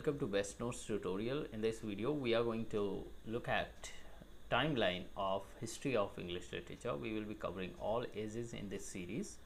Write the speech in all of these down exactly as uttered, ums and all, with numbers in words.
welcome to Best Notes tutorial. In this video we are going to look at timeline of history of English literature. We will be covering all ages in this series,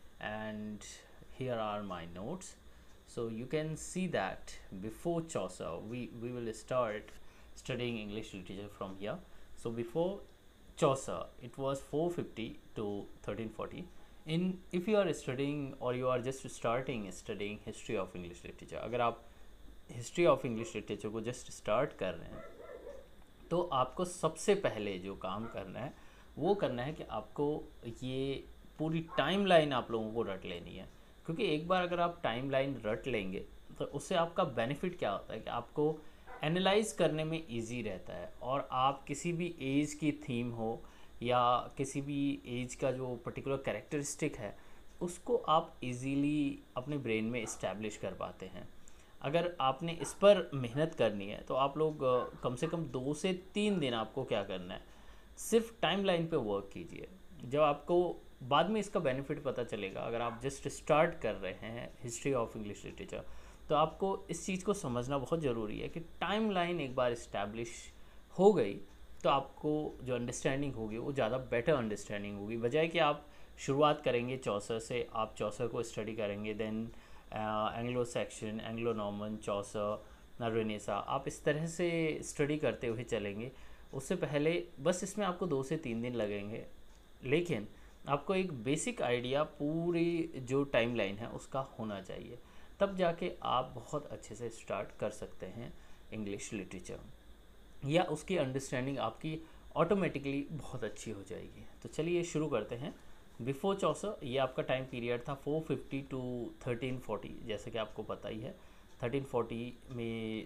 and here are my notes. So you can see that before Chaucer we, we will start studying English literature from here. So before Chaucer it was four fifty to thirteen forty. In if you are studying or you are just starting studying history of English literature, अगर आप history of English literature को just start कर रहे हैं तो आपको सबसे पहले जो काम करना है वो करना है कि आपको ये पूरी टाइम लाइन आप लोगों को रट लेनी है, क्योंकि एक बार अगर आप टाइम लाइन रट लेंगे तो उससे आपका बेनिफिट क्या होता है कि आपको एनालाइज करने में इजी रहता है, और आप किसी भी एज की थीम हो या किसी भी एज का जो पर्टिकुलर कैरेक्टरिस्टिक है उसको आप इजीली अपने ब्रेन में इस्टेब्लिश कर पाते हैं। अगर आपने इस पर मेहनत करनी है तो आप लोग कम से कम दो से तीन दिन आपको क्या करना है, सिर्फ टाइम लाइन पे वर्क कीजिए। जब आपको बाद में इसका बेनिफिट पता चलेगा, अगर आप जस्ट स्टार्ट कर रहे हैं हिस्ट्री ऑफ इंग्लिश लिटरेचर तो आपको इस चीज़ को समझना बहुत ज़रूरी है कि टाइम लाइन एक बार इस्टेब्लिश हो गई तो आपको जो अंडरस्टैंडिंग होगी वो ज़्यादा बेटर अंडरस्टैंडिंग होगी, बजाय कि आप शुरुआत करेंगे चौसर से, आप चौसर को स्टडी करेंगे, then Anglo Saxon, Anglo Norman, Chaucer, Renaissance, आप इस तरह से स्टडी करते हुए चलेंगे। उससे पहले बस इसमें आपको दो से तीन दिन लगेंगे, लेकिन आपको एक बेसिक आइडिया पूरी जो टाइम लाइन है उसका होना चाहिए, तब जाके आप बहुत अच्छे से स्टार्ट कर सकते हैं इंग्लिश लिटरेचर, या उसकी अंडरस्टैंडिंग आपकी ऑटोमेटिकली बहुत अच्छी हो जाएगी। तो चलिए शुरू करते हैं। बिफोर चौसर ये आपका टाइम पीरियड था four fifty to thirteen forty, जैसे कि आपको पता ही है थर्टीन फोर्टी में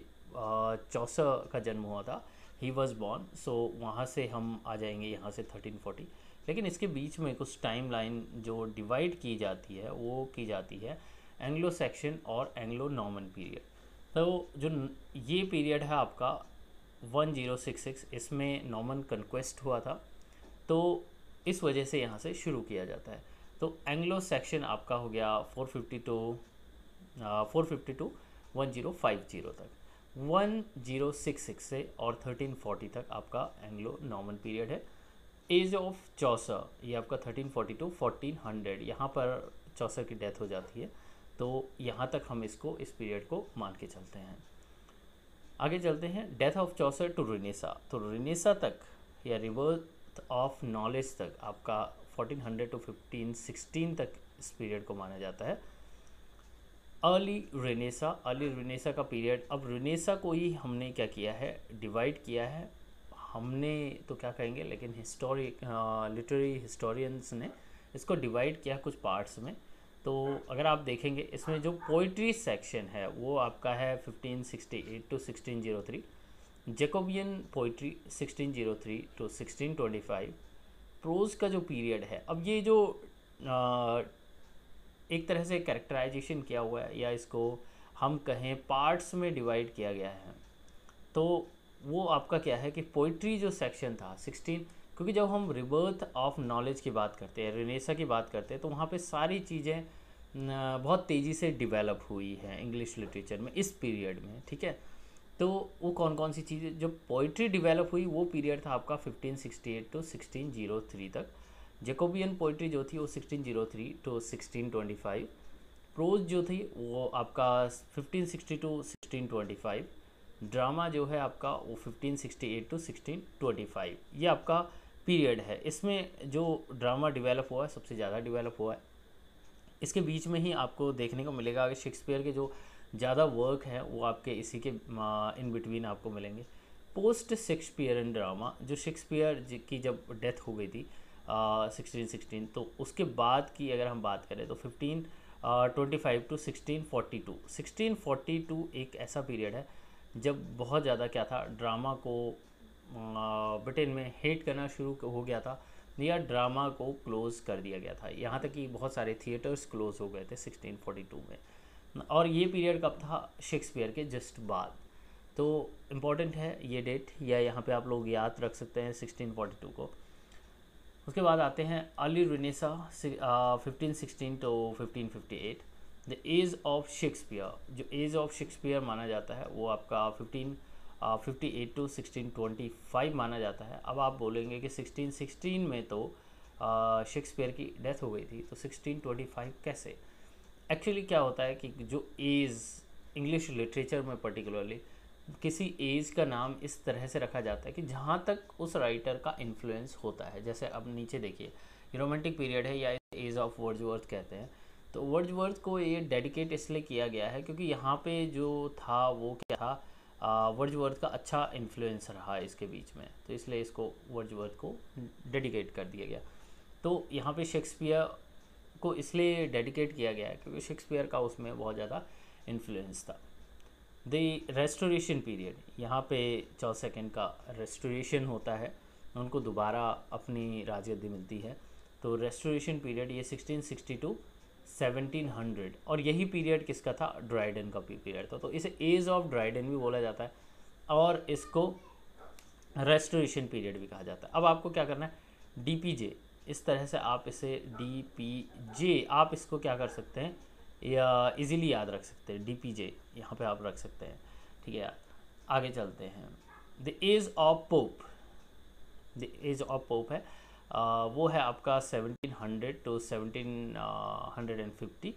चौसर का जन्म हुआ था, ही वॉज बॉर्न। सो वहाँ से हम आ जाएंगे यहाँ से थर्टीन फोर्टी, लेकिन इसके बीच में कुछ टाइम लाइन जो डिवाइड की जाती है वो की जाती है एंग्लो सेक्शन और एंग्लो नॉर्मन पीरियड। तो जो ये पीरियड है आपका वन ज़ीरो सिक्स सिक्स, इसमें नॉर्मन कन्क्वेस्ट हुआ था, तो इस वजह से यहाँ से शुरू किया जाता है। तो एंग्लो सेक्शन आपका हो गया four fifty to four fifty to one zero five zero तक, वन ज़ीरो सिक्स सिक्स से और थर्टीन फोर्टी तक आपका एंग्लो नॉर्मन पीरियड है। एज ऑफ चौसर ये आपका thirteen forty to fourteen hundred, यहाँ पर चौसर की डेथ हो जाती है, तो यहाँ तक हम इसको इस पीरियड को मान के चलते हैं। आगे चलते हैं, death of Chaucer to Renaissance. तो रेनेसा तक या रिवर्थ ऑफ नॉलेज तक आपका fourteen hundred to fifteen sixteen तक इस पीरियड को माना जाता है। अर्ली रेनेसा, अर्ली रेनेसा का पीरियड, अब रेनेसा को ही हमने क्या किया है, डिवाइड किया है, हमने तो क्या कहेंगे, लेकिन हिस्टोरिक लिटरेरी हिस्टोरियंस ने इसको डिवाइड किया कुछ पार्ट्स में। तो अगर आप देखेंगे इसमें जो पोइट्री सेक्शन है वो आपका है fifteen sixty eight to sixteen zero three, Jacobean poetry sixteen zero three to sixteen twenty five, prose का जो पीरियड है, अब ये जो आ, एक तरह से कैरेक्टराइजेशन किया हुआ है या इसको हम कहें पार्ट्स में डिवाइड किया गया है, तो वो आपका क्या है कि पोइट्री जो सेक्शन था सिक्सटीन, क्योंकि जब हम रिबर्थ ऑफ नॉलेज की बात करते हैं, रेनेसा की बात करते हैं, तो वहाँ पे सारी चीज़ें बहुत तेज़ी से डेवलप हुई हैं इंग्लिश लिटरेचर में इस पीरियड में, ठीक है। तो वो कौन कौन सी चीज़ें, जो पोइट्री डेवलप हुई वो पीरियड था आपका fifteen sixty eight to sixteen zero three तक, जैकोबियन पोइट्री जो थी वो sixteen zero three to sixteen twenty five, prose जो थी वो आपका fifteen sixty to sixteen twenty five, drama जो है आपका वो fifteen sixty eight to sixteen twenty five, ये आपका पीरियड है। इसमें जो ड्रामा डेवलप हुआ है सबसे ज़्यादा डेवलप हुआ है। इसके बीच में ही आपको देखने को मिलेगा कि शेक्सपियर के जो ज़्यादा वर्क है वो आपके इसी के इन बिटवीन आपको मिलेंगे। पोस्ट शेक्सपियरन ड्रामा, जो शेक्सपियर की जब डेथ हो गई थी सिक्सटीन सिक्सटीन, तो उसके बाद की अगर हम बात करें तो fifteen twenty five to sixteen forty two, sixteen forty two एक ऐसा पीरियड है जब बहुत ज़्यादा क्या था, ड्रामा को ब्रिटेन में हेट करना शुरू हो गया था या ड्रामा को क्लोज़ कर दिया गया था, यहाँ तक कि बहुत सारे थिएटर्स क्लोज़ हो गए थे सिक्सटीन फोर्टी टू में। और ये पीरियड कब था, शेक्सपियर के जस्ट बाद। तो इम्पॉर्टेंट है ये डेट, या यहाँ पे आप लोग याद रख सकते हैं सिक्सटीन फोर्टी टू को। उसके बाद आते हैं early Renaissance fifteen sixteen to fifteen fifty eight, the age of Shakespeare, जो एज ऑफ शेक्सपियर माना जाता है वो आपका fifteen fifty eight to sixteen twenty five माना जाता है। अब आप बोलेंगे कि सिक्सटीन सिक्सटीन में तो शेक्सपियर की डेथ हो गई थी, तो सिक्सटीन ट्वेंटी फाइव कैसे? एक्चुअली क्या होता है कि जो एज इंग्लिश लिटरेचर में पर्टिकुलरली किसी एज का नाम इस तरह से रखा जाता है कि जहाँ तक उस राइटर का इन्फ्लुएंस होता है। जैसे अब नीचे देखिए, रोमांटिक पीरियड है या एज ऑफ वर्ड्सवर्थ कहते हैं। तो वर्ड्सवर्थ को ये डेडिकेट इसलिए किया गया है क्योंकि यहाँ पे जो था वो क्या था, वर्ड्सवर्थ का अच्छा इन्फ्लुएंस रहा इसके बीच में, तो इसलिए इसको वर्ड्सवर्थ को डेडिकेट कर दिया गया। तो यहाँ पे शेक्सपियर को इसलिए डेडिकेट किया गया है क्योंकि शेक्सपियर का उसमें बहुत ज़्यादा इन्फ्लुएंस था। द रेस्टोरेशन पीरियड, यहाँ पे चौदह सेकेंड का रेस्टोरेशन होता है, उनको दोबारा अपनी राजगद्दी मिलती है। तो रेस्टोरेशन पीरियड ये sixteen sixty to seventeen hundred, और यही पीरियड किसका था? ड्राइडन का पीरियड था। तो इसे एज ऑफ ड्राइडन भी बोला जाता है और इसको रेस्टोरेशन पीरियड भी कहा जाता है। अब आपको क्या करना है, डी पी जे, इस तरह से आप इसे डी पी जे, आप इसको क्या कर सकते हैं या इजीली याद रख सकते हैं, डी पी जे यहाँ पे आप रख सकते हैं। ठीक है, आगे चलते हैं। The age of Pope, the age of Pope है आ, वो है आपका seventeen hundred to seventeen hundred fifty.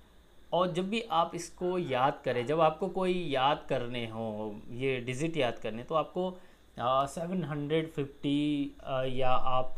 और जब भी आप इसको याद करें, जब आपको कोई याद करने हो, ये डिजिट याद करने, तो आपको सेवन हंड्रेड फिफ्टी या आप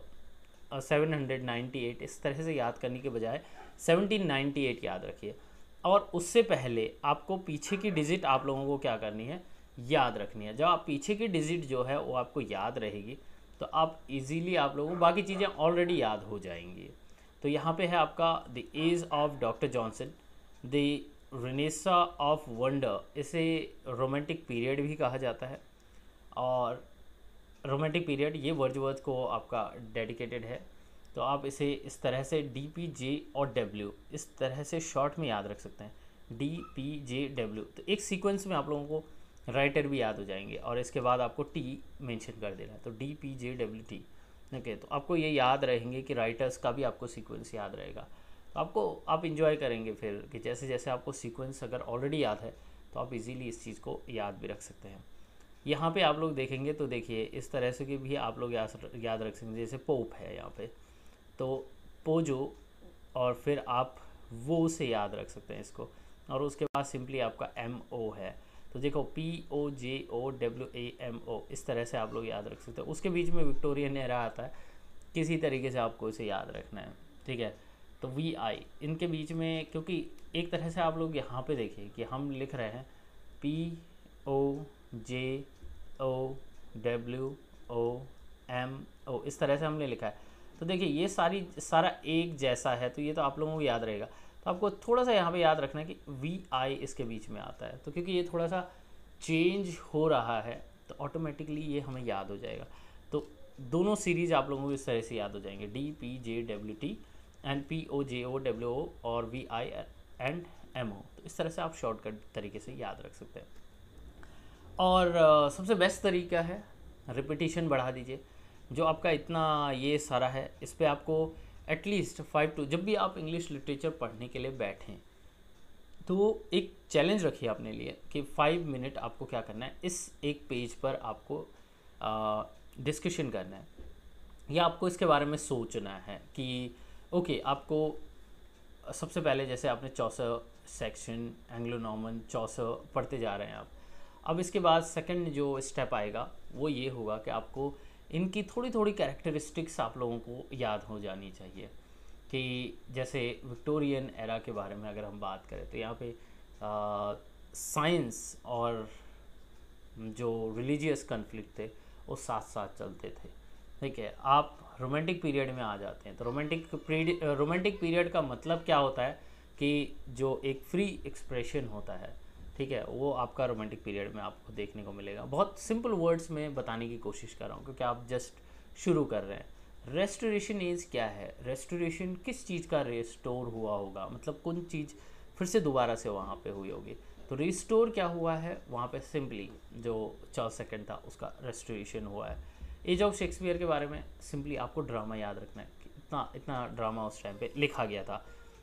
सेवन हंड्रेड नाइन्टी एट इस तरह से याद करने के बजाय सेवनटीन नाइन्टी एट याद रखिए। और उससे पहले आपको पीछे की डिजिट आप लोगों को क्या करनी है, याद रखनी है। जब आप पीछे की डिजिट जो है वो आपको याद रहेगी तो आप इजीली आप लोगों को बाकी चीज़ें ऑलरेडी याद हो जाएंगी। तो यहाँ पे है आपका the age of doctor Johnson, the Renaissance of wonder, इसे रोमांटिक पीरियड भी कहा जाता है। और रोमांटिक पीरियड ये वर्ड्सवर्थ को आपका डेडिकेटेड है। तो आप इसे इस तरह से डी पी जे और डब्ल्यू इस तरह से शॉर्ट में याद रख सकते हैं, डी पी जे डब्ल्यू। तो एक सीक्वेंस में आप लोगों को राइटर भी याद हो जाएंगे और इसके बाद आपको टी मेंशन कर देना है, तो D P J W T. Okay, तो आपको ये याद रहेंगे कि राइटर्स का भी आपको सीक्वेंस याद रहेगा। तो आपको आप इंजॉय करेंगे फिर कि जैसे जैसे आपको सीक्वेंस अगर ऑलरेडी याद है तो आप इजीली इस चीज़ को याद भी रख सकते हैं। यहाँ पे आप लोग देखेंगे तो देखिए इस तरह से कि भी आप लोग याद याद रख सकते हैं। जैसे पोप है यहाँ पे, तो पोजो और फिर आप वो से याद रख सकते हैं इसको, और उसके बाद सिंपली आपका एम ओ है। तो देखो P O J O W A M O, इस तरह से आप लोग याद रख सकते हैं। उसके बीच में विक्टोरियन एरा आता है, किसी तरीके से आपको इसे याद रखना है। ठीक है, तो वी आई इनके बीच में, क्योंकि एक तरह से आप लोग यहाँ पे देखिए कि हम लिख रहे हैं P O J O W O M O, इस तरह से हमने लिखा है। तो देखिए ये सारी सारा एक जैसा है, तो ये तो आप लोगों को याद रहेगा। तो आपको थोड़ा सा यहाँ पे याद रखना है कि वी आई इसके बीच में आता है, तो क्योंकि ये थोड़ा सा चेंज हो रहा है तो ऑटोमेटिकली ये हमें याद हो जाएगा। तो दोनों सीरीज आप लोगों को इस तरह से याद हो जाएंगे, D P J W T and P O J O W O और V I and M O. तो इस तरह से आप शॉर्टकट तरीके से याद रख सकते हैं। और uh, सबसे बेस्ट तरीका है रिपीटिशन बढ़ा दीजिए। जो आपका इतना ये सारा है इस पर आपको एटलीस्ट फाइव टू, जब भी आप इंग्लिश लिटरेचर पढ़ने के लिए बैठें तो एक चैलेंज रखिए अपने लिए कि फाइव मिनट आपको क्या करना है, इस एक पेज पर आपको डिस्कशन करना है या आपको इसके बारे में सोचना है कि ओके आपको सबसे पहले जैसे आपने Chaucer Saxon Anglo Norman Chaucer पढ़ते जा रहे हैं आप, अब इसके बाद सेकंड जो स्टेप आएगा वो ये होगा कि आपको इनकी थोड़ी थोड़ी कैरेक्टरिस्टिक्स आप लोगों को याद हो जानी चाहिए। कि जैसे विक्टोरियन एरा के बारे में अगर हम बात करें तो यहाँ पे साइंस और जो रिलीजियस कन्फ्लिक्ट थे वो साथ साथ चलते थे। ठीक है, आप रोमांटिक पीरियड में आ जाते हैं तो रोमांटिक पीरियड रोमांटिक पीरियड का मतलब क्या होता है कि जो एक फ्री एक्सप्रेशन होता है, ठीक है, वो आपका रोमांटिक पीरियड में आपको देखने को मिलेगा। बहुत सिंपल वर्ड्स में बताने की कोशिश कर रहा हूँ क्योंकि आप जस्ट शुरू कर रहे हैं। रेस्टोरेशन एज क्या है, रेस्टोरेशन किस चीज़ का रेस्टोर हुआ होगा, मतलब कौन चीज़ फिर से दोबारा से वहाँ पे हुई होगी। तो रिस्टोर क्या हुआ है वहाँ पे, सिंपली जो चौदह सेकंड था उसका रेस्टोरेशन हुआ है। एज ऑफ शेक्सपियर के बारे में सिंपली आपको ड्रामा याद रखना है कि इतना इतना ड्रामा उस टाइम पे लिखा गया था।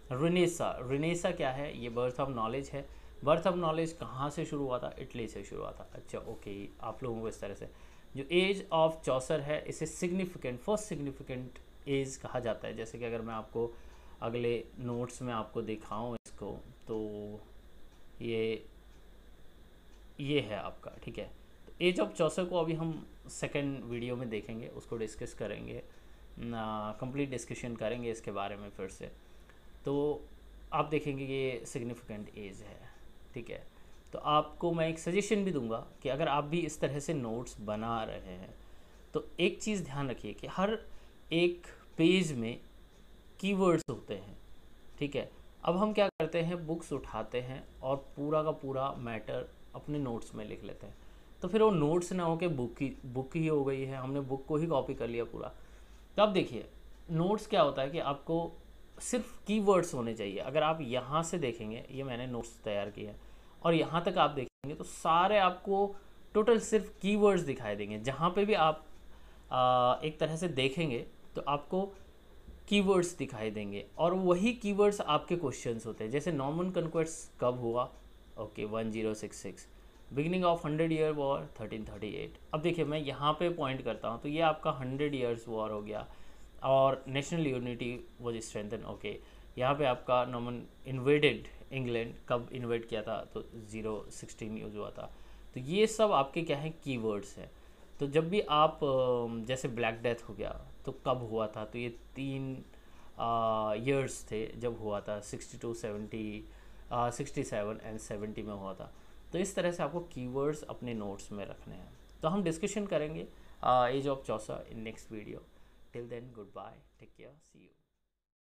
रिनेसा, रिनेसा क्या है? ये बर्थ ऑफ नॉलेज है। बर्थ ऑफ नॉलेज कहाँ से शुरू हुआ था? इटली से शुरू हुआ था। अच्छा ओके, आप लोगों को इस तरह से जो एज ऑफ चौसर है इसे सिग्निफिकेंट, फर्स्ट सिग्निफिकेंट एज कहा जाता है। जैसे कि अगर मैं आपको अगले नोट्स में आपको दिखाऊं इसको, तो ये ये है आपका, ठीक है। तो एज ऑफ चौसर को अभी हम सेकंड वीडियो में देखेंगे, उसको डिस्कस करेंगे, कंप्लीट डिस्कशन करेंगे इसके बारे में फिर से। तो आप देखेंगे ये सिग्निफिकेंट एज है, ठीक है। तो आपको मैं एक सजेशन भी दूंगा कि अगर आप भी इस तरह से नोट्स बना रहे हैं तो एक चीज़ ध्यान रखिए कि हर एक पेज में कीवर्ड्स होते हैं, ठीक है। अब हम क्या करते हैं, बुक्स उठाते हैं और पूरा का पूरा मैटर अपने नोट्स में लिख लेते हैं, तो फिर वो नोट्स ना हो के बुक ही बुक ही हो गई है, हमने बुक को ही कॉपी कर लिया पूरा। तो अब देखिए नोट्स क्या होता है कि आपको सिर्फ कीवर्ड्स होने चाहिए। अगर आप यहाँ से देखेंगे, ये मैंने नोट्स तैयार किए हैं और यहाँ तक आप देखेंगे तो सारे आपको टोटल सिर्फ कीवर्ड्स दिखाई देंगे। जहाँ पे भी आप आ, एक तरह से देखेंगे तो आपको कीवर्ड्स दिखाई देंगे और वही कीवर्ड्स आपके क्वेश्चंस होते हैं। जैसे नॉर्मन कन्क्वेस्ट कब हुआ? Okay one zero six six. Beginning of hundred year war thirteen thirty eight. अब देखिए मैं यहाँ पे पॉइंट करता हूँ तो ये आपका हंड्रेड ईयर्स वॉर हो गया और national unity was strengthen. Okay, यहाँ पे आपका नॉर्मन इन्वेडेड इंग्लैंड कब इन्वेड किया था? तो ज़ीरो सिक्सटीन यूज़ हुआ था। तो ये सब आपके क्या है, कीवर्ड्स हैं। तो जब भी आप जैसे ब्लैक डेथ हो गया तो कब हुआ था? तो ये तीन ईयर्स थे जब हुआ था, sixty to seventy, sixty seven and seventy में हुआ था। तो इस तरह से आपको कीवर्ड्स अपने नोट्स में रखने हैं। तो हम डिस्कशन करेंगे age of Chaucer in next video. Till then good bye, take care, see you.